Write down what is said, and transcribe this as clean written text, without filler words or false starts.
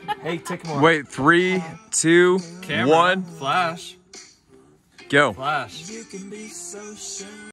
Hey, take more. Wait, 3, 2, Camera. 1, Flash. go. Flash.